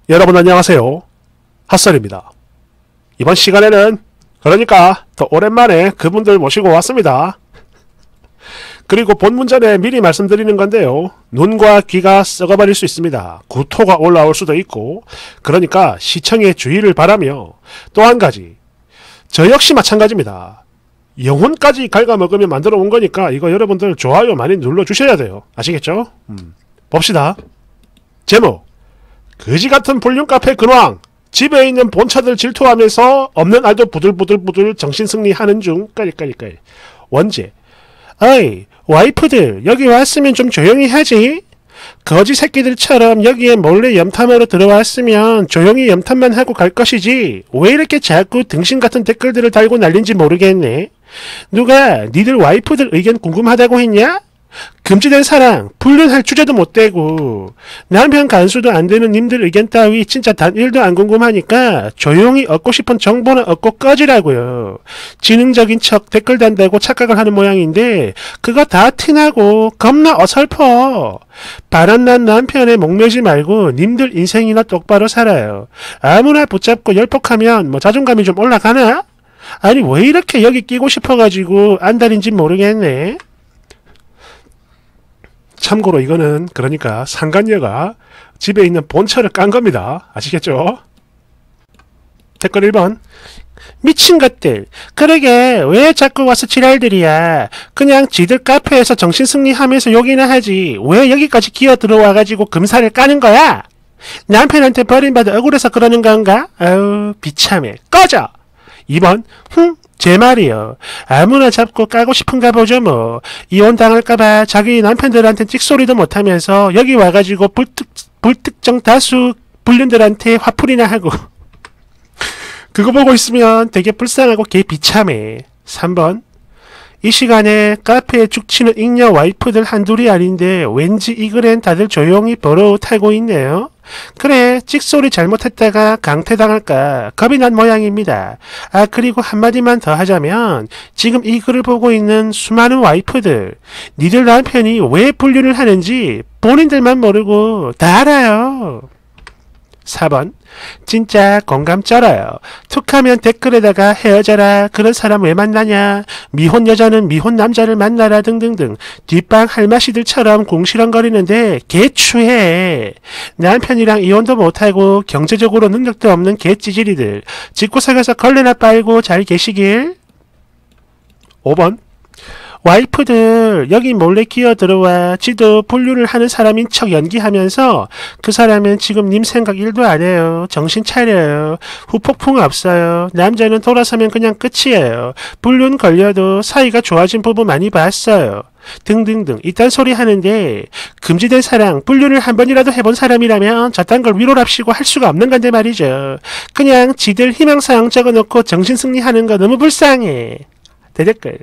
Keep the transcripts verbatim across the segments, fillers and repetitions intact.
여러분 안녕하세요. 핫설입니다. 이번 시간에는 그러니까 더 오랜만에 그분들 모시고 왔습니다. 그리고 본문 전에 미리 말씀드리는 건데요. 눈과 귀가 썩어버릴 수 있습니다. 구토가 올라올 수도 있고, 그러니까 시청에 주의를 바라며, 또 한 가지, 저 역시 마찬가지입니다. 영혼까지 갉아먹으며 만들어 온 거니까 이거 여러분들 좋아요 많이 눌러주셔야 돼요. 아시겠죠? 음. 봅시다. 제목, 거지같은 불륜 카페 근황, 집에 있는 본처들 질투하면서 없는 알도 부들부들부들 정신승리하는 중. 깔깔깔. 원제, 어이 와이프들 여기 왔으면 좀 조용히 하지. 거지 새끼들처럼 여기에 몰래 염탐하러 들어왔으면 조용히 염탐만 하고 갈 것이지 왜 이렇게 자꾸 등신같은 댓글들을 달고 난린지 모르겠네. 누가 니들 와이프들 의견 궁금하다고 했냐? 금지된 사랑, 불륜할 주제도 못되고 남편 간수도 안되는 님들 의견 따위 진짜 단 일도 안 궁금하니까 조용히 얻고 싶은 정보는 얻고 꺼지라고요. 지능적인 척 댓글 단다고 착각을 하는 모양인데 그거 다 티나고 겁나 어설퍼. 바람난 남편에 목매지 말고 님들 인생이나 똑바로 살아요. 아무나 붙잡고 열폭하면 뭐 자존감이 좀 올라가나? 아니 왜 이렇게 여기 끼고 싶어가지고 안달인지 모르겠네. 참고로 이거는 그러니까 상간녀가 집에 있는 본처를 깐 겁니다. 아시겠죠? 댓글 일 번, 미친 것들 그러게 왜 자꾸 와서 지랄들이야. 그냥 지들 카페에서 정신승리하면서 욕이나 하지 왜 여기까지 기어 들어와가지고 금사를 까는 거야? 남편한테 버림받아 억울해서 그러는 건가? 아유 비참해. 꺼져. 이 번, 흠 제 말이요. 아무나 잡고 까고 싶은가 보죠 뭐. 이혼당할까봐 자기 남편들한테 찍소리도 못하면서 여기 와가지고 불특, 불특정 다수 불륜들한테 화풀이나 하고 그거 보고 있으면 되게 불쌍하고 개 비참해. 삼 번, 이 시간에 카페에 죽치는 잉여 와이프들 한둘이 아닌데 왠지 이 글엔 다들 조용히 버릇하고 있네요. 그래 찍소리 잘못했다가 강퇴당할까 겁이 난 모양입니다. 아 그리고 한마디만 더 하자면 지금 이 글을 보고 있는 수많은 와이프들 니들 남편이 왜 불륜을 하는지 본인들만 모르고 다 알아요. 사 번, 진짜 공감 쩔어요. 툭하면 댓글에다가 헤어져라 그런 사람 왜 만나냐, 미혼 여자는 미혼 남자를 만나라 등등등 뒷방 할마시들처럼 궁시렁거리는데 개추해. 남편이랑 이혼도 못하고 경제적으로 능력도 없는 개찌질이들 집구석에서 걸레나 빨고 잘 계시길. 오 번, 와이프들 여기 몰래 끼어 들어와 지도 불륜을 하는 사람인 척 연기하면서 그 사람은 지금 님 생각 일도 안 해요. 정신 차려요. 후폭풍 없어요. 남자는 돌아서면 그냥 끝이에요. 불륜 걸려도 사이가 좋아진 부부 많이 봤어요. 등등등 이딴 소리 하는데 금지된 사랑, 불륜을 한 번이라도 해본 사람이라면 저딴 걸 위로랍시고 할 수가 없는 건데 말이죠. 그냥 지들 희망사항 적어놓고 정신승리하는 거 너무 불쌍해. 대댓글.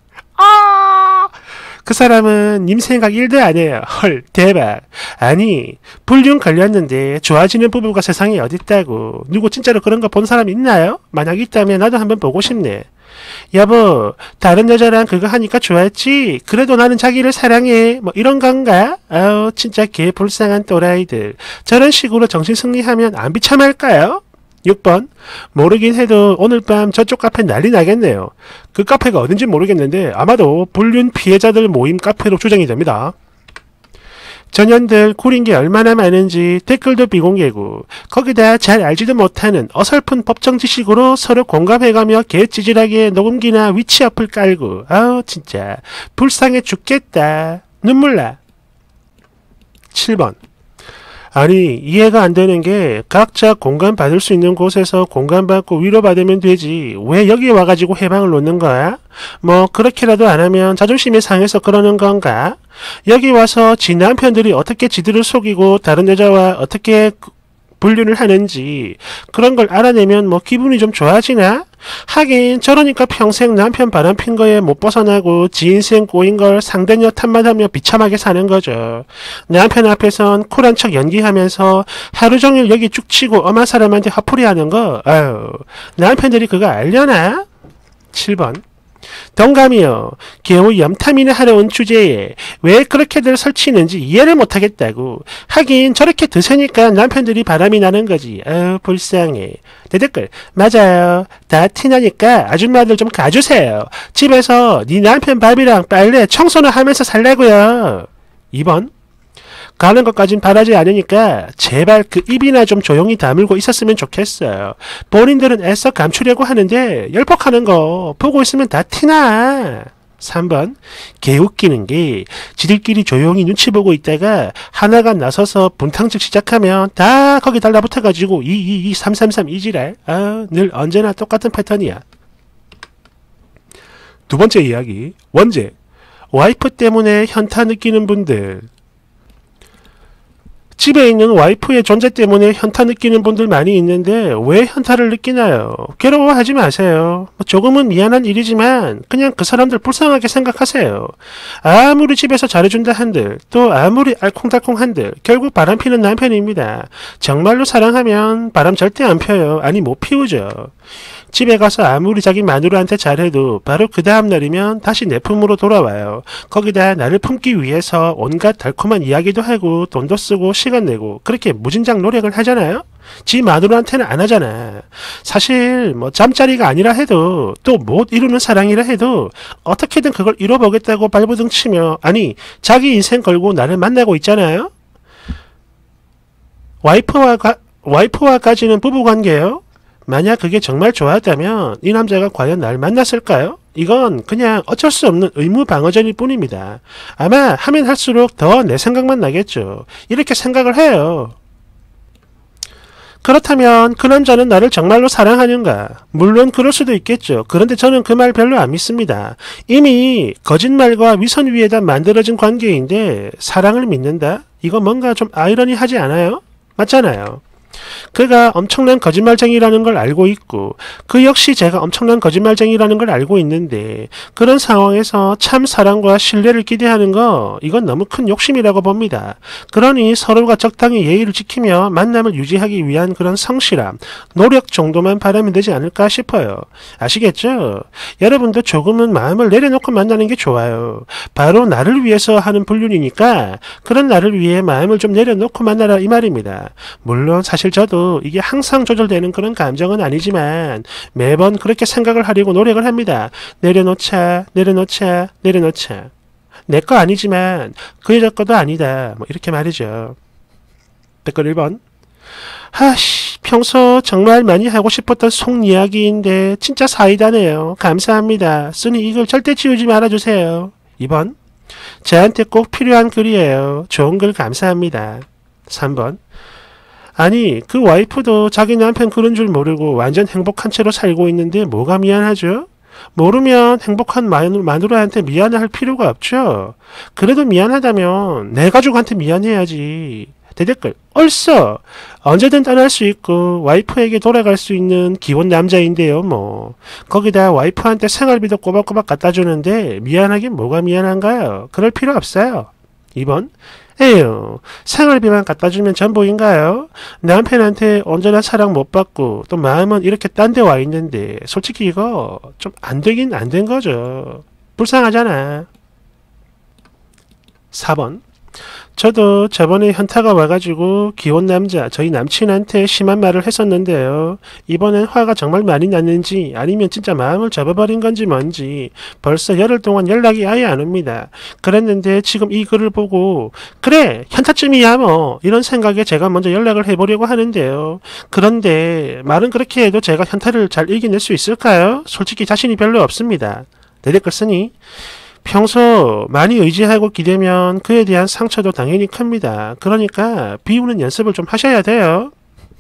아, 그 사람은 님 생각 일도 안 해요. 헐 대박. 아니 불륜 걸렸는데 좋아지는 부부가 세상에 어딨다고. 누구 진짜로 그런 거 본 사람 있나요? 만약 있다면 나도 한번 보고 싶네. 여보 다른 여자랑 그거 하니까 좋았지 그래도 나는 자기를 사랑해 뭐 이런 건가? 아우 진짜 개 불쌍한 또라이들. 저런 식으로 정신승리하면 안 비참할까요? 육 번, 모르긴 해도 오늘 밤 저쪽 카페 난리 나겠네요. 그 카페가 어딘지 모르겠는데 아마도 불륜 피해자들 모임 카페로 추정이 됩니다. 전현들 구린 게 얼마나 많은지 댓글도 비공개고 거기다 잘 알지도 못하는 어설픈 법정 지식으로 서로 공감해가며 개찌질하게 녹음기나 위치 어플 깔고 아우 진짜 불쌍해 죽겠다. 눈물나. 칠 번, 아니 이해가 안 되는 게 각자 공감받을 수 있는 곳에서 공감받고 위로받으면 되지 왜 여기 와가지고 해방을 놓는 거야? 뭐 그렇게라도 안 하면 자존심이 상해서 그러는 건가? 여기 와서 지 남편들이 어떻게 지들을 속이고 다른 여자와 어떻게 불륜을 하는지 그런 걸 알아내면 뭐 기분이 좀 좋아지나? 하긴 저러니까 평생 남편 바람핀 거에 못 벗어나고 지 인생 꼬인 걸 상대녀 탓만 하며 비참하게 사는 거죠. 남편 앞에선 쿨한 척 연기하면서 하루 종일 여기 쭉 치고 엄한 사람한테 화풀이 하는 거 아유 남편들이 그거 알려나? 칠 번, 동감이요. 겨우 염탐이나 하러 온 주제에 왜 그렇게들 설치는지 이해를 못하겠다고. 하긴 저렇게 드세니까 남편들이 바람이 나는 거지. 아유 불쌍해. 대댓글 맞아요. 다 티나니까 아줌마들 좀 가주세요. 집에서 네 남편 밥이랑 빨래 청소는 하면서 살라고요. 이 번 가는 것까진 바라지 않으니까 제발 그 입이나 좀 조용히 다물고 있었으면 좋겠어요. 본인들은 애써 감추려고 하는데 열폭하는 거 보고 있으면 다 티나. 삼 번 개웃기는 게 지들끼리 조용히 눈치 보고 있다가 하나가 나서서 분탕질 시작하면 다 거기 달라붙어가지고 이이이 삼삼삼 이지랄. 아, 늘 언제나 똑같은 패턴이야. 두 번째 이야기. 원제 와이프 때문에 현타 느끼는 분들. 집에 있는 와이프의 존재 때문에 현타 느끼는 분들 많이 있는데 왜 현타를 느끼나요? 괴로워하지 마세요. 조금은 미안한 일이지만 그냥 그 사람들 불쌍하게 생각하세요. 아무리 집에서 잘해준다 한들 또 아무리 알콩달콩 한들 결국 바람피는 남편입니다. 정말로 사랑하면 바람 절대 안 펴요. 아니 못 피우죠. 집에 가서 아무리 자기 마누라한테 잘해도 바로 그 다음날이면 다시 내 품으로 돌아와요. 거기다 나를 품기 위해서 온갖 달콤한 이야기도 하고 돈도 쓰고 시간 내고 그렇게 무진장 노력을 하잖아요. 지 마누라한테는 안 하잖아. 사실 뭐 잠자리가 아니라 해도 또 못 이루는 사랑이라 해도 어떻게든 그걸 이뤄보겠다고 발버둥 치며 아니 자기 인생 걸고 나를 만나고 있잖아요. 와이프와 가, 와이프와까지는 부부관계예요. 만약 그게 정말 좋았다면 이 남자가 과연 날 만났을까요? 이건 그냥 어쩔 수 없는 의무방어전일 뿐입니다. 아마 하면 할수록 더 내 생각만 나겠죠. 이렇게 생각을 해요. 그렇다면 그 남자는 나를 정말로 사랑하는가? 물론 그럴 수도 있겠죠. 그런데 저는 그 말 별로 안 믿습니다. 이미 거짓말과 위선 위에다 만들어진 관계인데 사랑을 믿는다? 이거 뭔가 좀 아이러니하지 않아요? 맞잖아요. 그가 엄청난 거짓말쟁이라는 걸 알고 있고 그 역시 제가 엄청난 거짓말쟁이라는 걸 알고 있는데 그런 상황에서 참 사랑과 신뢰를 기대하는 거 이건 너무 큰 욕심이라고 봅니다. 그러니 서로가 적당히 예의를 지키며 만남을 유지하기 위한 그런 성실함, 노력 정도만 바라면 되지 않을까 싶어요. 아시겠죠? 여러분도 조금은 마음을 내려놓고 만나는 게 좋아요. 바로 나를 위해서 하는 불륜이니까 그런 나를 위해 마음을 좀 내려놓고 만나라 이 말입니다. 물론 사실 저도 이게 항상 조절되는 그런 감정은 아니지만 매번 그렇게 생각을 하려고 노력을 합니다. 내려놓자, 내려놓자, 내려놓자. 내 거 아니지만 그 여자 거도 아니다. 뭐 이렇게 말이죠. 댓글 일 번. 하씨, 평소 정말 많이 하고 싶었던 속 이야기인데 진짜 사이다네요. 감사합니다. 쓰니 이걸 절대 지우지 말아주세요. 이 번. 저한테 꼭 필요한 글이에요. 좋은 글 감사합니다. 삼 번. 아니 그 와이프도 자기 남편 그런 줄 모르고 완전 행복한 채로 살고 있는데 뭐가 미안하죠? 모르면 행복한 마누라한테 미안할 필요가 없죠. 그래도 미안하다면 내 가족한테 미안해야지. 대댓글 얼써 언제든 떠날 수 있고 와이프에게 돌아갈 수 있는 기본 남자인데요. 뭐 거기다 와이프한테 생활비도 꼬박꼬박 갖다 주는데 미안하긴 뭐가 미안한가요? 그럴 필요 없어요. 이 번. 에휴, 생활비만 갖다 주면 전부인가요? 남편한테 언제나 사랑 못 받고 또 마음은 이렇게 딴 데 와 있는데 솔직히 이거 좀 안 되긴 안 된 거죠. 불쌍하잖아. 사 번. 저도 저번에 현타가 와가지고 기혼 남자 저희 남친한테 심한 말을 했었는데요. 이번엔 화가 정말 많이 났는지 아니면 진짜 마음을 접어버린 건지 뭔지 벌써 열흘 동안 연락이 아예 안 옵니다. 그랬는데 지금 이 글을 보고 그래 현타쯤이야 뭐 이런 생각에 제가 먼저 연락을 해보려고 하는데요. 그런데 말은 그렇게 해도 제가 현타를 잘 이겨낼 수 있을까요? 솔직히 자신이 별로 없습니다. 대댓글 쓰니 평소 많이 의지하고 기대면 그에 대한 상처도 당연히 큽니다. 그러니까 비우는 연습을 좀 하셔야 돼요.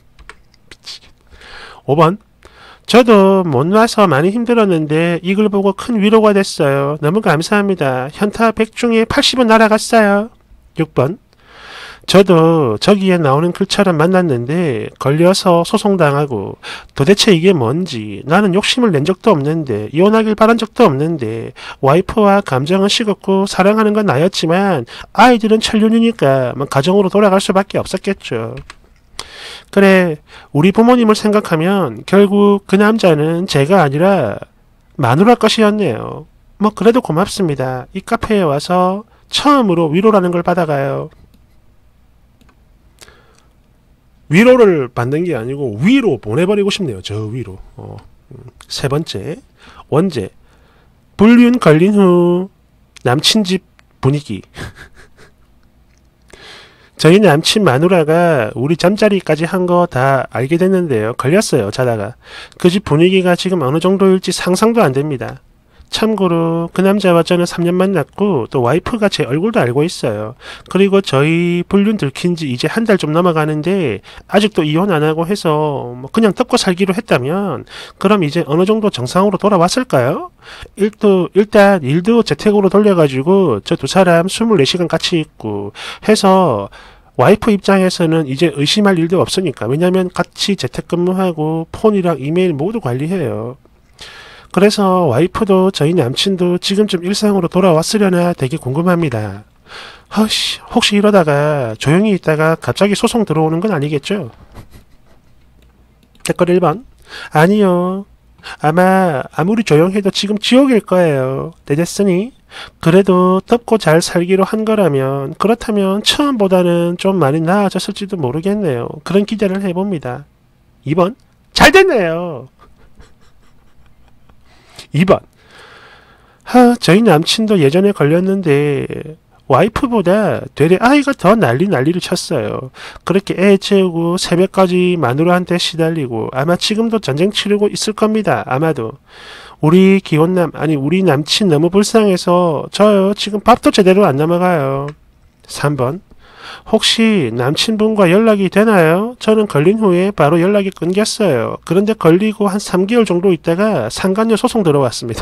오 번. 저도 못 와서 많이 힘들었는데 이 글 보고 큰 위로가 됐어요. 너무 감사합니다. 현타 백 중에 팔십은 날아갔어요. 육 번. 저도 저기에 나오는 글처럼 만났는데 걸려서 소송당하고 도대체 이게 뭔지 나는 욕심을 낸 적도 없는데 이혼하길 바란 적도 없는데 와이프와 감정은 식었고 사랑하는 건 나였지만 아이들은 천륜이니까 가정으로 돌아갈 수밖에 없었겠죠. 그래 우리 부모님을 생각하면 결국 그 남자는 제가 아니라 마누라 것이었네요. 뭐 그래도 고맙습니다. 이 카페에 와서 처음으로 위로라는 걸 받아가요. 위로를 받는 게 아니고 위로 보내버리고 싶네요. 저 위로. 어. 세 번째, 원제. 불륜 걸린 후 남친 집 분위기. 저희 남친 마누라가 우리 잠자리까지 한 거 다 알게 됐는데요. 걸렸어요. 자다가. 그 집 분위기가 지금 어느 정도일지 상상도 안 됩니다. 참고로 그 남자와 저는 삼 년 만났고 또 와이프가 제 얼굴도 알고 있어요. 그리고 저희 불륜 들킨 지 이제 한 달 좀 넘어가는데 아직도 이혼 안 하고 해서 뭐 그냥 덮고 살기로 했다면 그럼 이제 어느 정도 정상으로 돌아왔을까요? 일도, 일단 일도 재택으로 돌려가지고 저 두 사람 이십사 시간 같이 있고 해서 와이프 입장에서는 이제 의심할 일도 없으니까. 왜냐면 같이 재택근무하고 폰이랑 이메일 모두 관리해요. 그래서 와이프도 저희 남친도 지금쯤 일상으로 돌아왔으려나 되게 궁금합니다. 허씨, 혹시 이러다가 조용히 있다가 갑자기 소송 들어오는 건 아니겠죠? 댓글 일 번. 아니요. 아마 아무리 조용해도 지금 지옥일 거예요. 내됐으니 그래도 덮고 잘 살기로 한 거라면 그렇다면 처음보다는 좀 많이 나아졌을지도 모르겠네요. 그런 기대를 해봅니다. 이 번. 잘 됐네요. 이 번. 하, 저희 남친도 예전에 걸렸는데 와이프보다 되레 아이가 더 난리 난리를 쳤어요. 그렇게 애 재우고 새벽까지 마누라한테 시달리고 아마 지금도 전쟁 치르고 있을 겁니다. 아마도. 우리 기혼남 아니 우리 남친 너무 불쌍해서 저요 지금 밥도 제대로 안 넘어가요. 삼 번. 혹시 남친분과 연락이 되나요? 저는 걸린 후에 바로 연락이 끊겼어요. 그런데 걸리고 한 삼 개월 정도 있다가 상간녀 소송 들어왔습니다.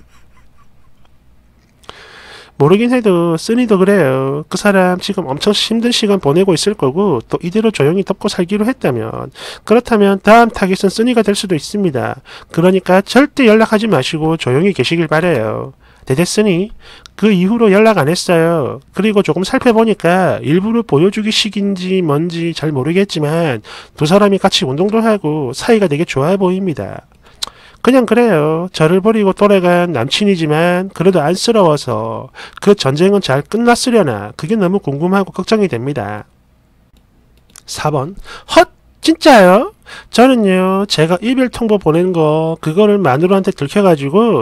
모르긴 해도 쓰니도 그래요. 그 사람 지금 엄청 힘든 시간 보내고 있을 거고 또 이대로 조용히 덮고 살기로 했다면 그렇다면 다음 타깃은 쓰니가 될 수도 있습니다. 그러니까 절대 연락하지 마시고 조용히 계시길 바래요. 대됐으니 그 이후로 연락 안 했어요. 그리고 조금 살펴보니까 일부러 보여주기 식인지 뭔지 잘 모르겠지만 두 사람이 같이 운동도 하고 사이가 되게 좋아 보입니다. 그냥 그래요. 저를 버리고 돌아간 남친이지만 그래도 안쓰러워서 그 전쟁은 잘 끝났으려나 그게 너무 궁금하고 걱정이 됩니다. 사 번. 헛! 진짜요? 저는요 제가 이별 통보 보낸 거 그거를 마누라한테 들켜가지고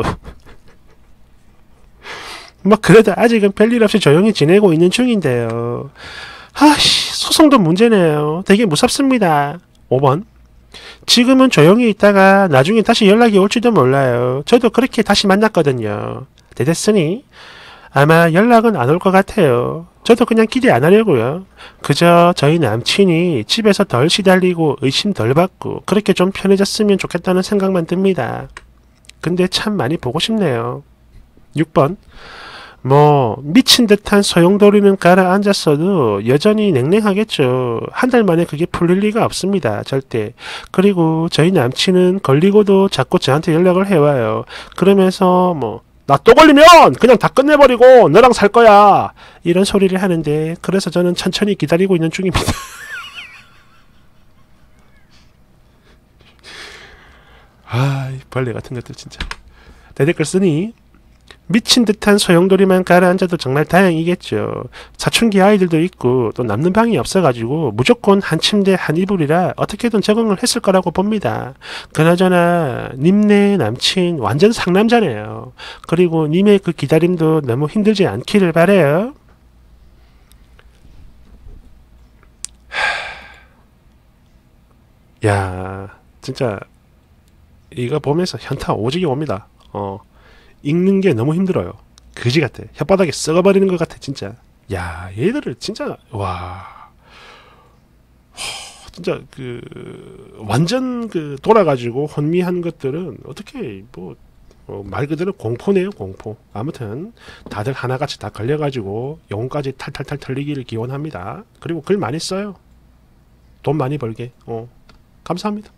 뭐 그래도 아직은 별일 없이 조용히 지내고 있는 중인데요. 아씨 소송도 문제네요. 되게 무섭습니다. 오 번. 지금은 조용히 있다가 나중에 다시 연락이 올지도 몰라요. 저도 그렇게 다시 만났거든요. 대됐으니 아마 연락은 안 올 것 같아요. 저도 그냥 기대 안 하려고요. 그저 저희 남친이 집에서 덜 시달리고 의심 덜 받고 그렇게 좀 편해졌으면 좋겠다는 생각만 듭니다. 근데 참 많이 보고 싶네요. 육 번. 뭐 미친 듯한 소용돌이는 가라앉았어도 여전히 냉랭하겠죠. 한 달 만에 그게 풀릴 리가 없습니다. 절대. 그리고 저희 남친은 걸리고도 자꾸 저한테 연락을 해와요. 그러면서 뭐 나 또 걸리면 그냥 다 끝내버리고 너랑 살 거야 이런 소리를 하는데 그래서 저는 천천히 기다리고 있는 중입니다. 아, 벌레 같은 것들 진짜. 내 댓글 쓰니 미친 듯한 소용돌이만 가라앉아도 정말 다행이겠죠. 사춘기 아이들도 있고 또 남는 방이 없어가지고 무조건 한 침대 한 이불이라 어떻게든 적응을 했을 거라고 봅니다. 그나저나 님네 남친 완전 상남자네요. 그리고 님의 그 기다림도 너무 힘들지 않기를 바래요. 야 진짜 이거 보면서 현타 오지게 옵니다. 어. 읽는 게 너무 힘들어요. 그지 같아. 혓바닥에 썩어버리는 것 같아 진짜. 야 얘들을 진짜 와 진짜 그 완전 그 돌아가지고 혼미한 것들은 어떻게 뭐 말 어, 그대로 공포네요. 공포. 아무튼 다들 하나같이 다 걸려가지고 영혼까지 탈탈탈 털리기를 기원합니다. 그리고 글 많이 써요. 돈 많이 벌게. 어 감사합니다.